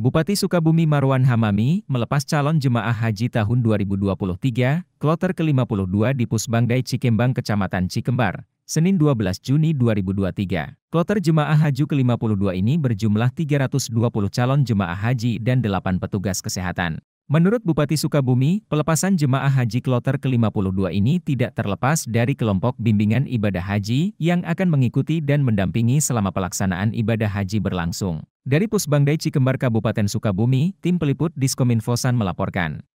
Bupati Sukabumi Marwan Hamami melepas calon jemaah haji tahun 2023, kloter ke-52 di Pusbangdai Cikembang Kecamatan Cikembar, Senin 12 Juni 2023. Kloter jemaah haji ke-52 ini berjumlah 320 calon jemaah haji dan 8 petugas kesehatan. Menurut Bupati Sukabumi, pelepasan jemaah haji kloter ke-52 ini tidak terlepas dari kelompok bimbingan ibadah haji yang akan mengikuti dan mendampingi selama pelaksanaan ibadah haji berlangsung. Dari Pusbangdai Cikembar Kabupaten Sukabumi, tim peliput Diskominfosan melaporkan.